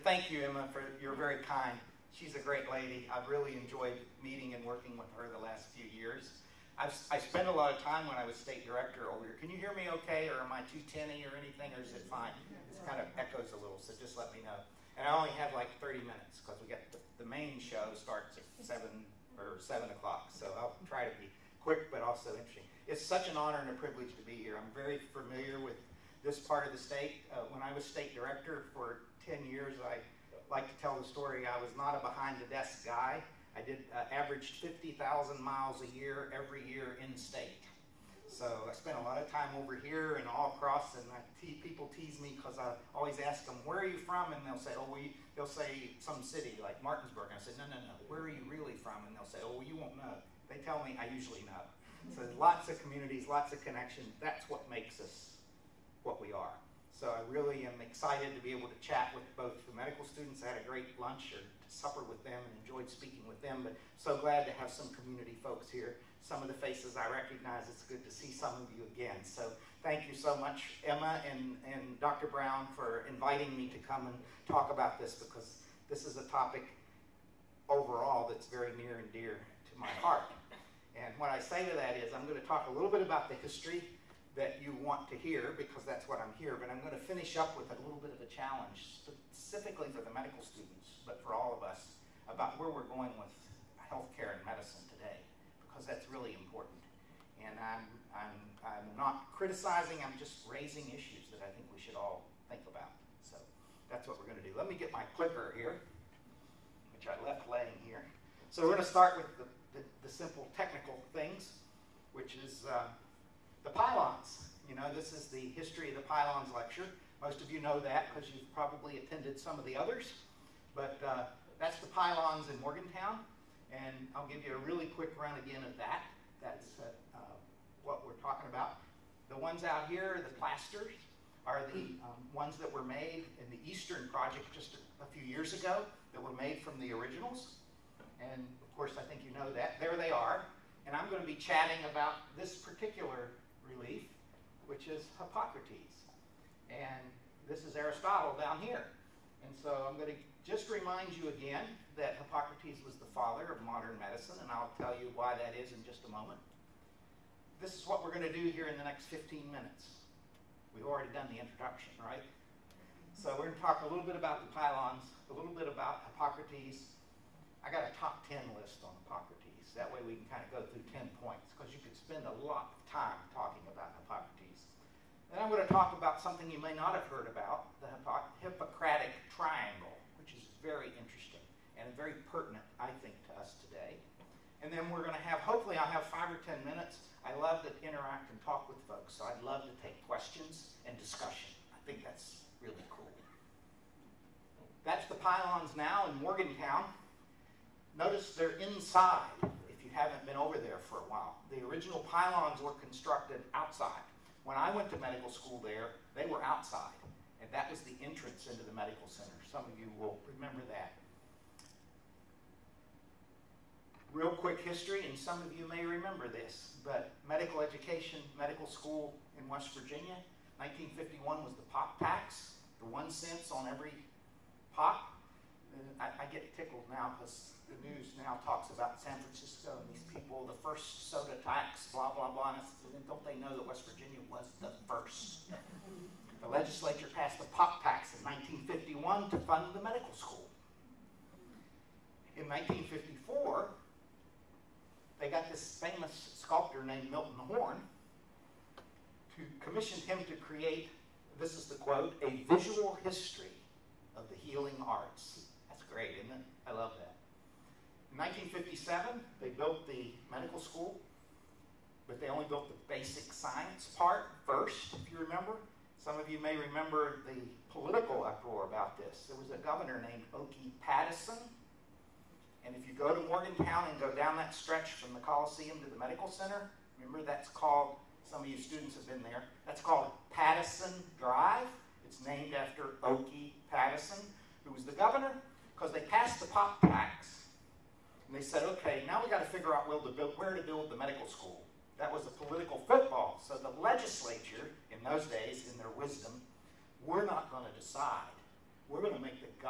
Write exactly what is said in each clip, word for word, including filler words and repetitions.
thank you, Emma, for you're very kind. She's a great lady. I've really enjoyed meeting and working with her the last few years. I've, I spent a lot of time when I was state director over here. Can you hear me okay, or am I too tinny or anything, or is it fine? It kind of echoes a little, so just let me know. And I only have like thirty minutes because we got the, the main show starts at seven or seven o'clock, so I'll try to be quick but also interesting. It's such an honor and a privilege to be here. I'm very familiar with this part of the state. Uh, when I was state director for ten years, I like to tell the story. I was not a behind-the-desk guy. I did uh, averaged fifty thousand miles a year every year in state. So I spent a lot of time over here and all across, and I te people tease me because I always ask them, where are you from? And they'll say, oh, we, they'll say some city like Martinsburg. And I say, no, no, no, where are you really from? And they'll say, oh, well, you won't know. They tell me, I usually know. So lots of communities, lots of connections. That's what makes us what we are. So I really am excited to be able to chat with both the medical students. I had a great lunch or supper with them and enjoyed speaking with them, but so glad to have some community folks here. Some of the faces I recognize. It's good to see some of you again. So thank you so much, Emma and, and Doctor Brown, for inviting me to come and talk about this, because this is a topic overall that's very near and dear to my heart. And what I say to that is I'm going to talk a little bit about the history that you want to hear, because that's what I'm here, but I'm going to finish up with a little bit of a challenge, specifically for the medical students, but for all of us, about where we're going with healthcare and medicine today, because that's really important. And I'm, I'm, I'm not criticizing, I'm just raising issues that I think we should all think about. So that's what we're going to do. Let me get my clicker here, which I left laying here. So we're going to start with the, the, the simple technical things, which is uh, the pylons. You know, this is the history of the pylons lecture. Most of you know that because you've probably attended some of the others. But uh, that's the pylons in Morgantown. And I'll give you a really quick run again of that. That's uh, uh, what we're talking about. The ones out here, the plasters, are the um, ones that were made in the Eastern project just a, a few years ago, that were made from the originals. And of course, I think you know that. There they are. And I'm going to be chatting about this particular relief, which is Hippocrates. And this is Aristotle down here. And so I'm going to just remind you again that Hippocrates was the father of modern medicine, and I'll tell you why that is in just a moment. This is what we're going to do here in the next fifteen minutes. We've already done the introduction, right? So we're going to talk a little bit about the pylons, a little bit about Hippocrates. I got a top ten list on Hippocrates. That way we can kind of go through ten points, because you could spend a lot of time talking about Hippocrates. Then I'm going to talk about something you may not have heard about, the Hippo Hippocratic Triangle, which is very interesting and very pertinent, I think, to us today. And then we're going to have, hopefully I'll have five or ten minutes. I love to interact and talk with folks, so I'd love to take questions and discussion. I think that's really cool. That's the pylons now in Morgantown. Notice they're inside, if you haven't been over there for a while. The original pylons were constructed outside. When I went to medical school there, they were outside, and that was the entrance into the medical center. Some of you will remember that. Real quick history, and some of you may remember this, but medical education, medical school in West Virginia, nineteen fifty-one was the pop tax, the one cent on every pop. I, I get tickled now because the news now talks about San Francisco and these people, the first soda tax, blah, blah, blah. And don't they know that West Virginia was the first? The legislature passed the pop tax in nineteen fifty-one to fund the medical school. In nineteen fifty-four, they got this famous sculptor named Milton Horn to commission him to create, this is the quote, a visual history of the healing arts. That's great, isn't it? I love that. In nineteen fifty-seven, they built the medical school, but they only built the basic science part first, if you remember. Some of you may remember the political uproar about this. There was a governor named Oakey Pattison, and if you go to Morgantown and go down that stretch from the Coliseum to the Medical Center, remember that's called, some of you students have been there, that's called Pattison Drive. It's named after Oakey Pattison, who was the governor, because they passed the pop tax, and they said, okay, now we got to figure out where to build, where to build the medical school. That was a political football. So the legislature, in those days, in their wisdom, we're not going to decide. We're going to make the governor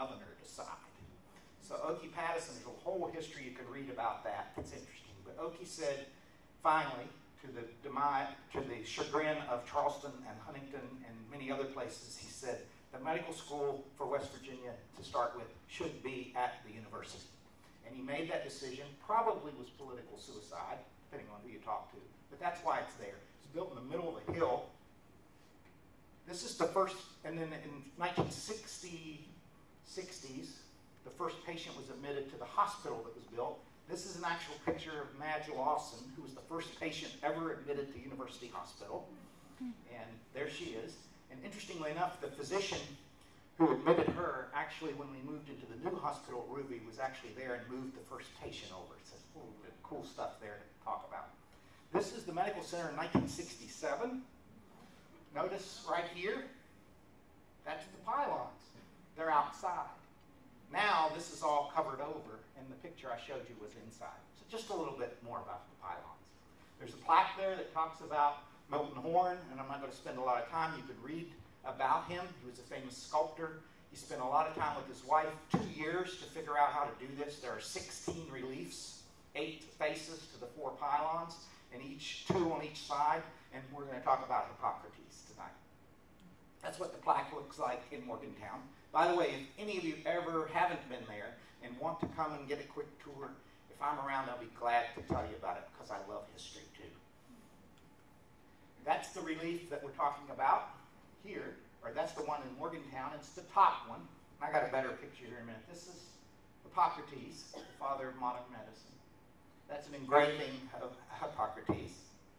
side. So Oki Pattison, there's a whole history you can read about that. It's interesting. But Oki said, finally, to the demise, to the chagrin of Charleston and Huntington and many other places, he said, the medical school for West Virginia, to start with, should be at the university. And he made that decision, probably was political suicide, depending on who you talk to, but that's why it's there. It's built in the middle of a hill. This is the first, and then in nineteen sixties, the first patient was admitted to the hospital that was built. This is an actual picture of Madge Lawson, who was the first patient ever admitted to University Hospital. And there she is. And interestingly enough, the physician who admitted her, actually when we moved into the new hospital at Ruby, was actually there and moved the first patient over. It says, oh, cool stuff there to talk about. This is the medical center in nineteen sixty-seven. Notice right here, that's the pylons. They're outside. Now this is all covered over, and the picture I showed you was inside. So just a little bit more about the pylons. There's a plaque there that talks about Milton Horn, and I'm not going to spend a lot of time. You could read about him. He was a famous sculptor. He spent a lot of time with his wife, two years to figure out how to do this. There are sixteen reliefs, eight faces to the four pylons, and each two on each side, and we're going to talk about Hippocrates tonight. That's what the plaque looks like in Morgantown. By the way, if any of you ever haven't been there and want to come and get a quick tour, if I'm around, I'll be glad to tell you about it because I love history too. That's the relief that we're talking about here, or that's the one in Morgantown. It's the top one. I got a better picture here in a minute. This is Hippocrates, the father of modern medicine. That's an engraving of Hippocrates.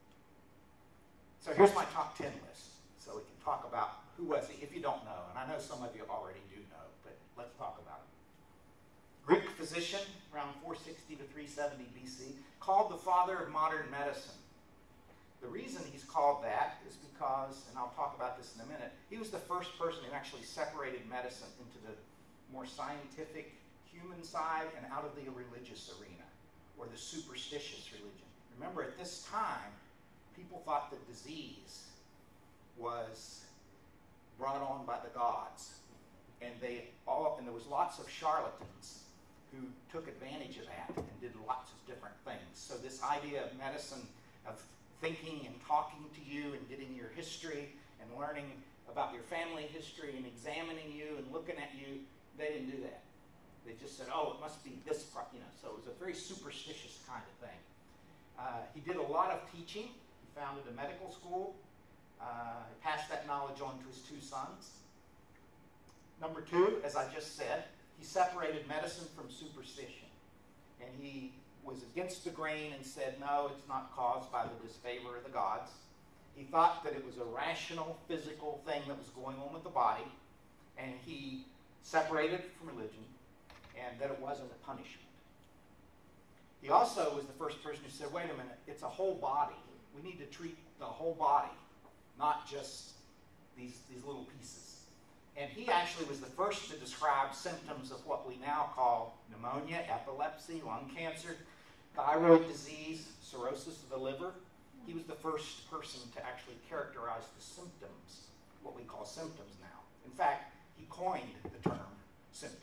So here's my top ten list, so we can talk about who was he, if you don't know, and I know some of you already do know, but let's talk about him. Greek physician, around four sixty to three seventy B C, called the father of modern medicine. The reason he's called that is because, and I'll talk about this in a minute, he was the first person who actually separated medicine into the more scientific human side and out of the religious arena, or the superstitious religion. Remember, at this time, people thought that disease was brought on by the gods, and they all, and there was lots of charlatans who took advantage of that and did lots of different things. So this idea of medicine, of thinking and talking to you and getting your history and learning about your family history and examining you and looking at you, they didn't do that. They just said, oh, it must be this, you know, so it was a very superstitious kind of thing. Uh, he did a lot of teaching. He founded a medical school. Uh, he passed that knowledge on to his two sons. Number two, as I just said, he separated medicine from superstition. And he was against the grain and said, no, it's not caused by the disfavor of the gods. He thought that it was a rational, physical thing that was going on with the body, and he separated it from religion, and that it wasn't a punishment. He also was the first person who said, wait a minute, it's a whole body. We need to treat the whole body, not just these, these little pieces. And he actually was the first to describe symptoms of what we now call pneumonia, epilepsy, lung cancer, thyroid disease, cirrhosis of the liver. He was the first person to actually characterize the symptoms, what we call symptoms now. In fact, he coined the term symptoms.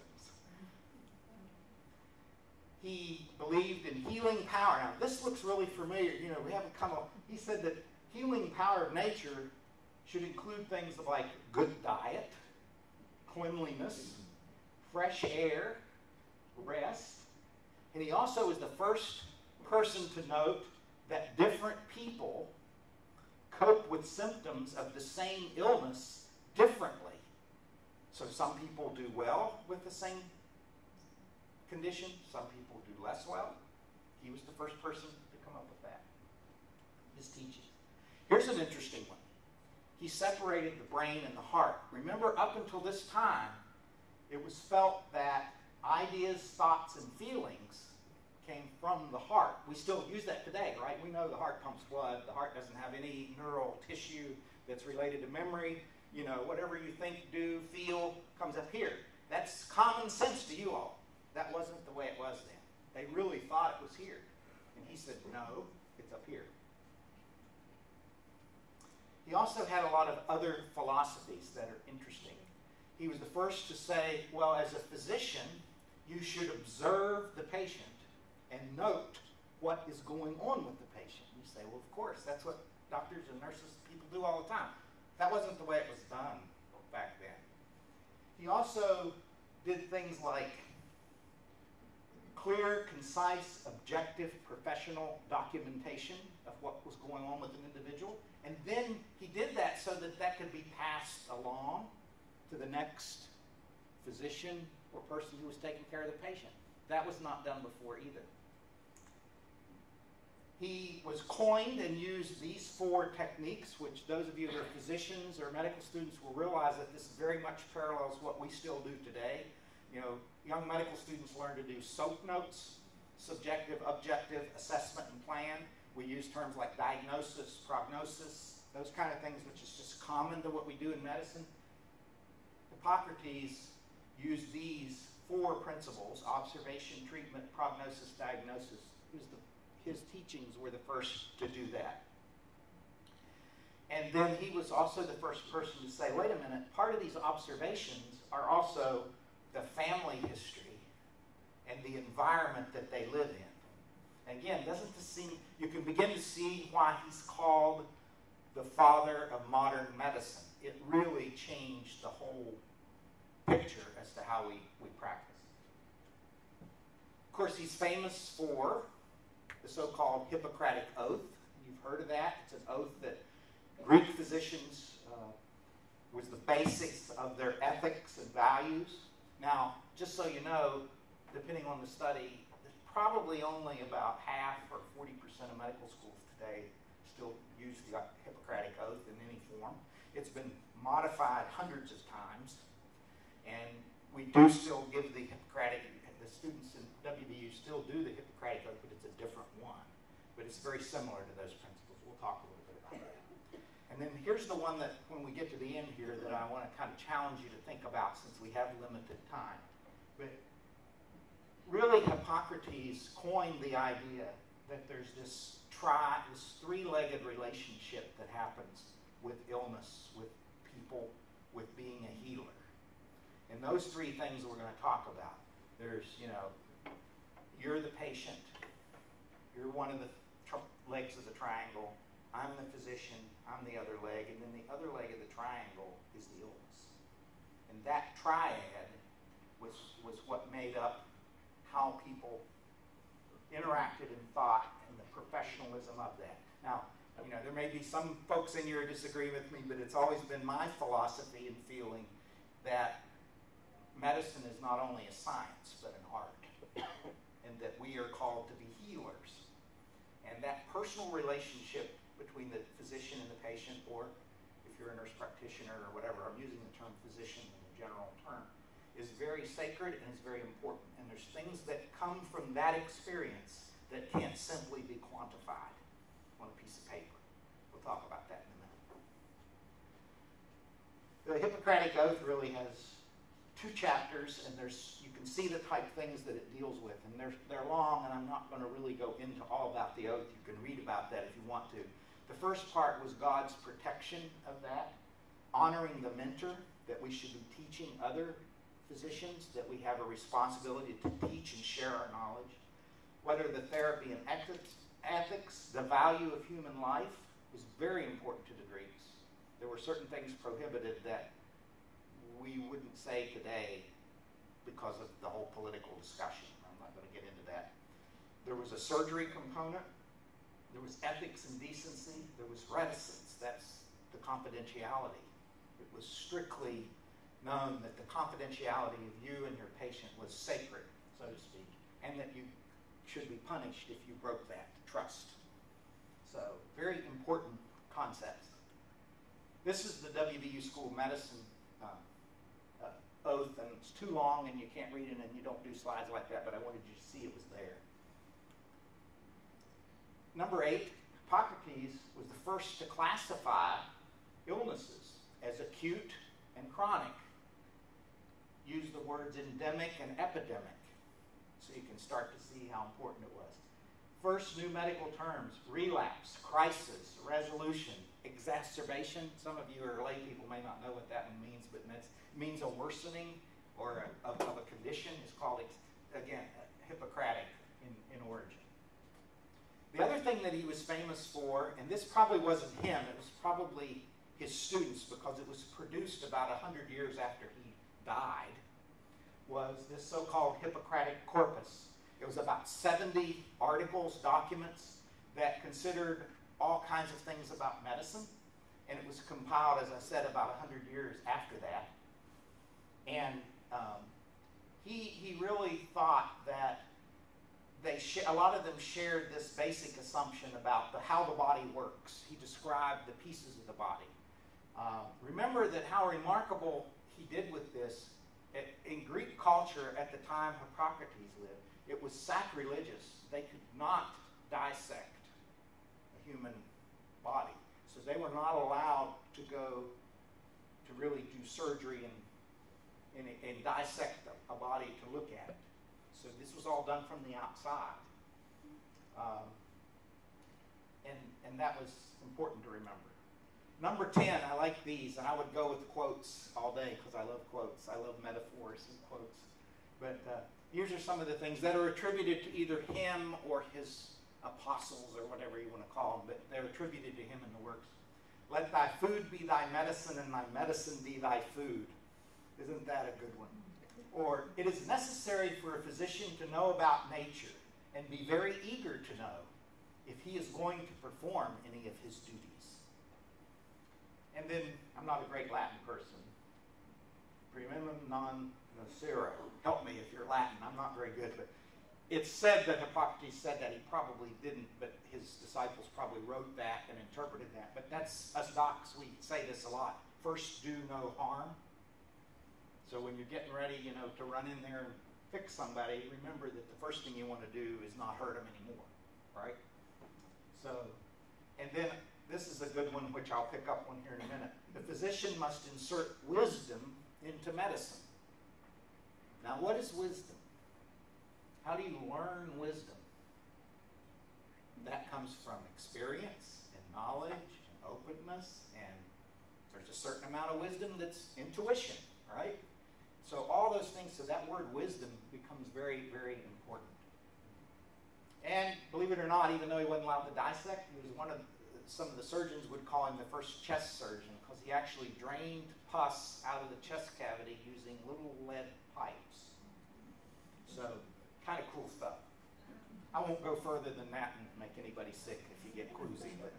He believed in healing power. Now, this looks really familiar. You know, we haven't come up. He said that healing power of nature should include things like good diet, cleanliness, fresh air, rest. And he also was the first person to note that different people cope with symptoms of the same illness differently. So some people do well with the same condition, some people do less well. He was the first person to come up with that, his teachings. Here's an interesting one. He separated the brain and the heart. Remember, up until this time, it was felt that ideas, thoughts, and feelings came from the heart. We still use that today, right? We know the heart pumps blood. The heart doesn't have any neural tissue that's related to memory. You know, whatever you think, do, feel, comes up here. That's common sense to you all. That wasn't the way it was then. They really thought it was here. And he said, no, it's up here. He also had a lot of other philosophies that are interesting. He was the first to say, well, as a physician, you should observe the patient and note what is going on with the patient. You say, well, of course, that's what doctors and nurses, people do all the time. That wasn't the way it was done back then. He also did things like clear, concise, objective, professional documentation of what was going on with an individual. And then he did that so that that could be passed along to the next physician or person who was taking care of the patient. That was not done before either. He was coined and used these four techniques, which those of you that are physicians or medical students will realize that this very much parallels what we still do today. You know, young medical students learn to do SOAP notes, subjective, objective, assessment, and plan. We use terms like diagnosis, prognosis, those kind of things, which is just common to what we do in medicine. Hippocrates used these four principles: observation, treatment, prognosis, diagnosis. He was the His teachings were the first to do that. And then he was also the first person to say, wait a minute, part of these observations are also the family history and the environment that they live in. And again, doesn't this seem, you can begin to see why he's called the father of modern medicine. It really changed the whole picture as to how we, we practice. Of course, he's famous for the so-called Hippocratic Oath. You've heard of that. It's an oath that Greek physicians, uh, was the basics of their ethics and values. Now, just so you know, depending on the study, there's probably only about half or forty percent of medical schools today still use the Hippocratic Oath in any form. It's been modified hundreds of times, and we do still give the Hippocratic, the students in W V U still do the Hippocratic Oath, but it's a different one. But it's very similar to those principles. We'll talk a little bit about that. And then here's the one that, when we get to the end here, that I want to kind of challenge you to think about since we have limited time. But really, Hippocrates coined the idea that there's this tri, this three-legged relationship that happens with illness, with people, with being a healer. And those three things we're going to talk about. There's, you know, you're the patient. You're one of the tr- legs of the triangle. I'm the physician. I'm the other leg. And then the other leg of the triangle is the illness. And that triad was, was what made up how people interacted and thought and the professionalism of that. Now, you know, there may be some folks in here who disagree with me, but it's always been my philosophy and feeling that medicine is not only a science, but an art, and that we are called to be healers. And that personal relationship between the physician and the patient, or if you're a nurse practitioner or whatever, I'm using the term physician in a general term, is very sacred and is very important. And there's things that come from that experience that can't simply be quantified on a piece of paper. We'll talk about that in a minute. The Hippocratic Oath really has two chapters, and there's, you can see the type of things that it deals with, and they're, they're long, and I'm not going to really go into all about the oath. You can read about that if you want to. The first part was God's protection of that, honoring the mentor, that we should be teaching other physicians, that we have a responsibility to teach and share our knowledge. Whether the therapy and ethics, ethics, the value of human life was very important to the Greeks. There were certain things prohibited that we wouldn't say today because of the whole political discussion. I'm not going to get into that. There was a surgery component. There was ethics and decency. There was reticence. That's the confidentiality. It was strictly known that the confidentiality of you and your patient was sacred, so to speak, and that you should be punished if you broke that trust. So, very important concepts. This is the W V U School of Medicine uh, uh, oath, and it's too long and you can't read it and you don't do slides like that, but I wanted you to see it was there. Number eight, Hippocrates was the first to classify illnesses as acute and chronic. Use the words endemic and epidemic so you can start to see how important it was. first new medical terms: relapse, crisis, resolution, exacerbation. Some of you are lay people may not know what that one means, but it means a worsening or a, of, of a condition. Is called, again, Hippocratic in, in origin. The other thing that he was famous for, and this probably wasn't him, it was probably his students because it was produced about one hundred years after he died, was this so-called Hippocratic corpus. It was about seventy articles, documents that considered all kinds of things about medicine, and it was compiled, as I said, about one hundred years after that. And um, he, he really thought that they sh a lot of them shared this basic assumption about the, how the body works. He described the pieces of the body. Uh, remember that how remarkable he did with this. In Greek culture at the time Hippocrates lived, it was sacrilegious. They could not dissect a human body. So they were not allowed to go to really do surgery and, and, and dissect a, a body to look at it. So this was all done from the outside. Um, and, and that was important to remember. Number ten, I like these, and I would go with quotes all day because I love quotes. I love metaphors and quotes. But uh, here's are some of the things that are attributed to either him or his apostles or whatever you want to call them, but they're attributed to him in the works. Let thy food be thy medicine, and thy medicine be thy food. Isn't that a good one? Or, it is necessary for a physician to know about nature and be very eager to know if he is going to perform any of his duties. And then, I'm not a great Latin person. Primum non nocere. Help me if you're Latin. I'm not very good, but it's said that Hippocrates said that. He probably didn't, but his disciples probably wrote that and interpreted that. But that's, us docs, we say this a lot. First, do no harm. So when you're getting ready, you know, to run in there and fix somebody, remember that the first thing you want to do is not hurt them anymore, right? So, and then this is a good one, which I'll pick up on here in a minute. The physician must insert wisdom into medicine. Now, what is wisdom? How do you learn wisdom? That comes from experience and knowledge and openness, and there's a certain amount of wisdom that's intuition, right? So all those things, so that word wisdom becomes very, very important. And believe it or not, even though he wasn't allowed to dissect, he was one of, some of the surgeons would call him the first chest surgeon because he actually drained pus out of the chest cavity using little lead pipes. So, kind of cool stuff. I won't go further than that and make anybody sick if you get queasy. But.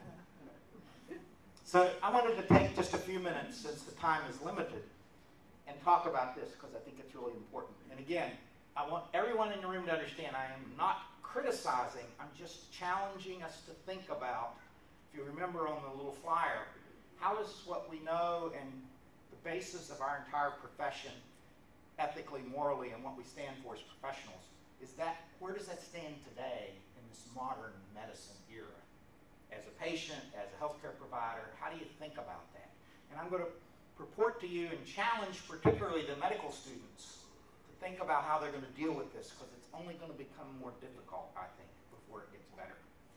So I wanted to take just a few minutes, since the time is limited, and talk about this because I think it's really important. And again, I want everyone in the room to understand I am not criticizing, I'm just challenging us to think about, if you remember on the little flyer, how does what we know and the basis of our entire profession, ethically, morally, and what we stand for as professionals, is that, where does that stand today in this modern medicine era? As a patient, as a healthcare provider, how do you think about that? And I'm going to purport to you and challenge particularly the medical students to think about how they're going to deal with this, because it's only going to become more difficult, I think, before it gets better.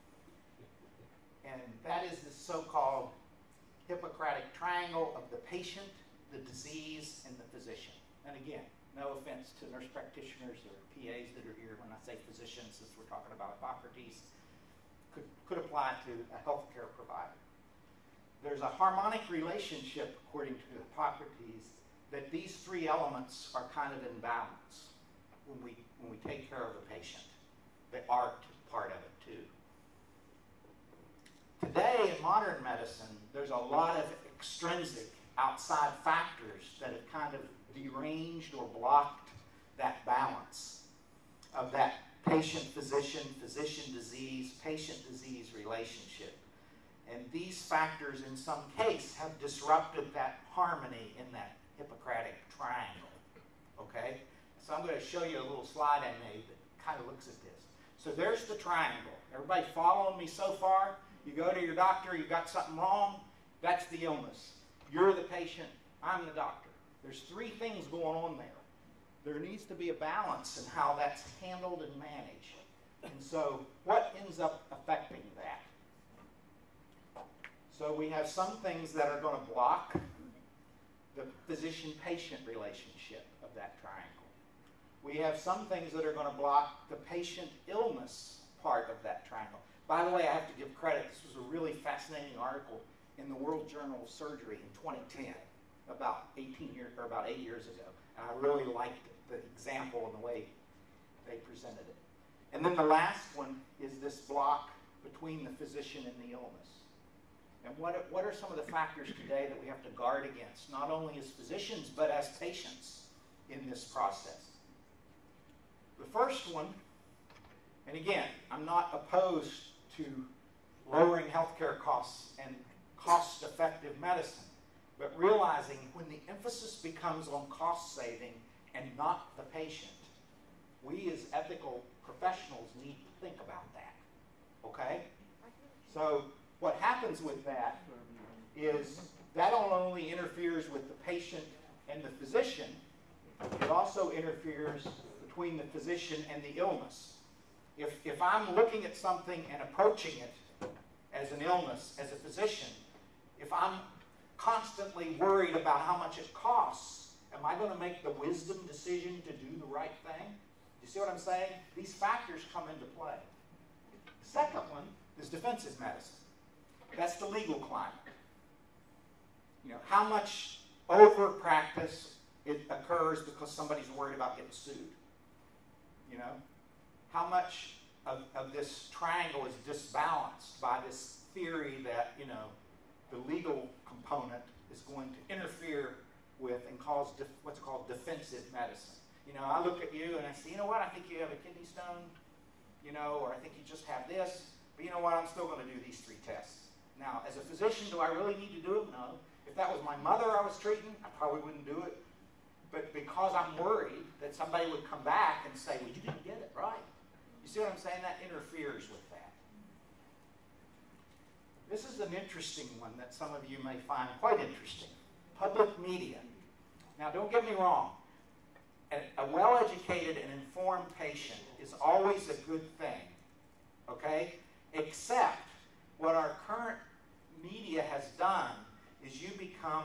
And that is the so-called Hippocratic triangle of the patient, the disease, and the physician. And again, no offense to nurse practitioners or P As that are here when I say physicians, since we're talking about Hippocrates, could, could apply to a healthcare provider. There's a harmonic relationship, according to Hippocrates, that these three elements are kind of in balance when we, when we take care of the patient. The art part of it, too. Today, in modern medicine, there's a lot of extrinsic, outside factors that have kind of deranged or blocked that balance of that patient-physician, physician-disease, patient-disease relationship. And these factors, in some case, have disrupted that harmony in that Hippocratic triangle, okay? So I'm going to show you a little slide I made that kind of looks at this. So there's the triangle. Everybody following me so far? You go to your doctor, you got something wrong, that's the illness. You're the patient, I'm the doctor. There's three things going on there. There needs to be a balance in how that's handled and managed. And so what ends up affecting that? So we have some things that are going to block the physician-patient relationship of that triangle. We have some things that are going to block the patient illness part of that triangle. By the way, I have to give credit. This was a really fascinating article in the World Journal of Surgery in twenty ten, about eighteen years or about eight years ago. And I really liked the example and the way they presented it. And then the last one is this block between the physician and the illness. And what, what are some of the factors today that we have to guard against, not only as physicians, but as patients in this process? The first one, and again, I'm not opposed to lowering healthcare costs and cost-effective medicine, but realizing when the emphasis becomes on cost saving and not the patient, we as ethical professionals need to think about that, okay? So what happens with that is that not only interferes with the patient and the physician, it also interferes between the physician and the illness. If, if I'm looking at something and approaching it as an illness, as a physician, if I'm constantly worried about how much it costs, am I going to make the wisdom decision to do the right thing? You see what I'm saying? These factors come into play. The second one is defensive medicine. That's the legal climate. You know, how much over practice it occurs because somebody's worried about getting sued. You know, how much of, of this triangle is disbalanced by this theory that, you know, the legal component is going to interfere with and cause def, what's called defensive medicine. You know, I look at you and I say, you know what, I think you have a kidney stone, you know, or I think you just have this, but you know what, I'm still going to do these three tests. Now, as a physician, do I really need to do it? No. If that was my mother I was treating, I probably wouldn't do it. But because I'm worried that somebody would come back and say, well, you didn't get it right. You see what I'm saying? That interferes with that. This is an interesting one that some of you may find quite interesting. Public media. Now, don't get me wrong. A, a well-educated and informed patient is always a good thing, okay? Except what our current media has done is you become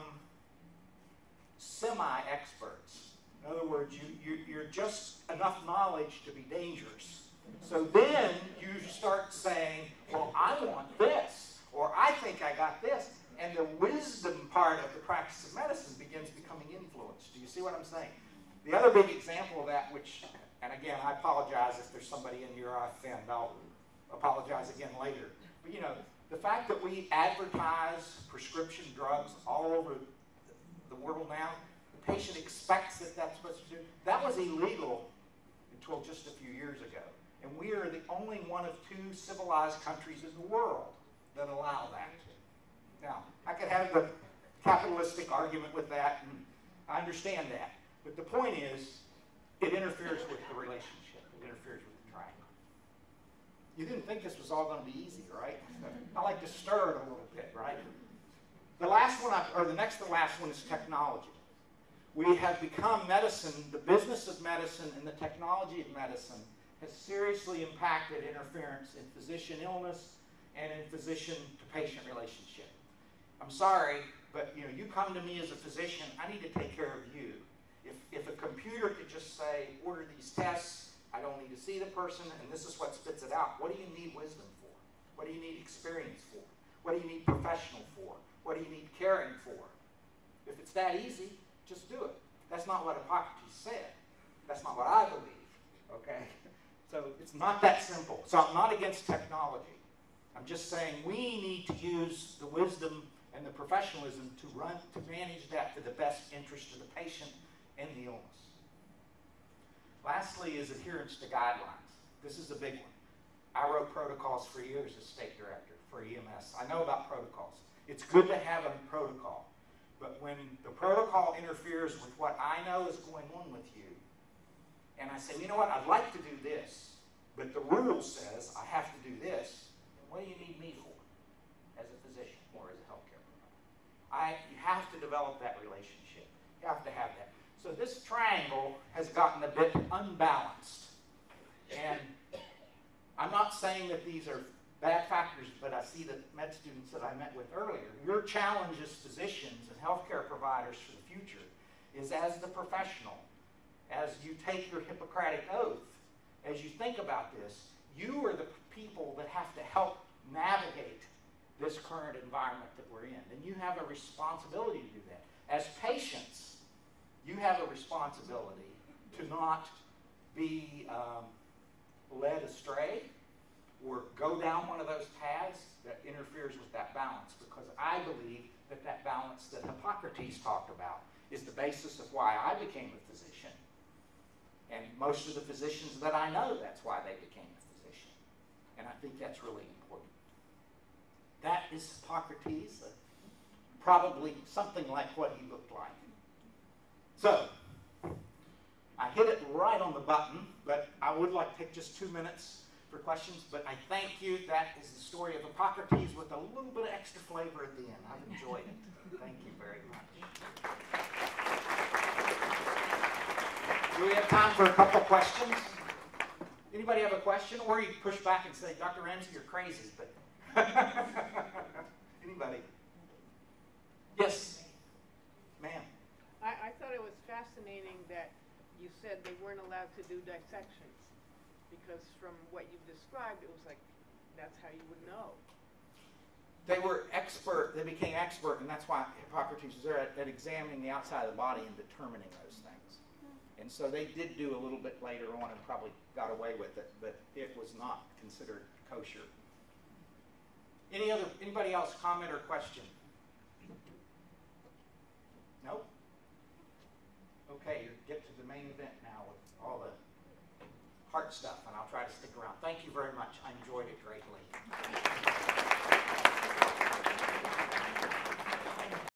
semi-experts. In other words, you, you, you're just enough knowledge to be dangerous. So then you start saying, well, I want this, or I think I got this. And the wisdom part of the practice of medicine begins becoming influenced. Do you see what I'm saying? The other big example of that, which, and again, I apologize if there's somebody in here I offend. I'll apologize again later. But you know, the fact that we advertise prescription drugs all over the world now, the patient expects that that's what to do. That was illegal until just a few years ago. And we are the only one of two civilized countries in the world that allow that. Now, I could have the capitalistic argument with that, and I understand that. But the point is, it interferes with the relationship. It interferes with the triangle. You didn't think this was all going to be easy, right? I like to stir it a little bit, right? The last one, I, or the next to last one is technology. We have become medicine, the business of medicine and the technology of medicine has seriously impacted interference in physician illness and in physician-to-patient relationship. I'm sorry, but you know, you come to me as a physician, I need to take care of you. If, if a computer could just say, order these tests, I don't need to see the person, and this is what spits it out, what do you need wisdom for? What do you need experience for? What do you need professional for? What do you need caring for? If it's that easy, just do it. That's not what Hippocrates said. That's not what I believe, okay? So it's not that simple. So I'm not against technology. I'm just saying we need to use the wisdom and the professionalism to run, to manage that for the best interest of the patient and the illness. Lastly is adherence to guidelines. This is a big one. I wrote protocols for years as state director for E M S. I know about protocols. It's good to have a protocol. But when the protocol interferes with what I know is going on with you, and I say, you know what, I'd like to do this, but the rule says I have to do this, what do you need me for as a physician or as a healthcare provider? I, you have to develop that relationship. You have to have that. So this triangle has gotten a bit unbalanced. And I'm not saying that these are bad factors, but I see the med students that I met with earlier. Your challenge as physicians and healthcare providers for the future is, as the professional, as you take your Hippocratic oath, as you think about this, you are the people that have to help navigate this current environment that we're in. And you have a responsibility to do that. As patients, you have a responsibility to not be um, led astray or go down one of those paths that interferes with that balance, because I believe that that balance that Hippocrates talked about is the basis of why I became a physician. And most of the physicians that I know, that's why they became a physician. And I think that's really important. That is Hippocrates, uh, probably something like what he looked like. So, I hit it right on the button, but I would like to take just two minutes for questions, but I thank you. That is the story of Hippocrates with a little bit of extra flavor at the end. I've enjoyed it. Thank you very much. Do we have time for a couple questions? Anybody have a question? Or you can push back and say, Doctor Ramsey, you're crazy. But anybody? Yes, ma'am. I, I thought it was fascinating that you said they weren't allowed to do dissections, because from what you've described, it was like that's how you would know. They were expert, they became expert, and that's why Hippocrates was there at, at examining the outside of the body and determining those things. Mm-hmm. And so they did do a little bit later on and probably got away with it, but it was not considered kosher. Any other, anybody else comment or question? Nope? Okay, you get to the main event now with all the heart stuff, and I'll try to stick around. Thank you very much.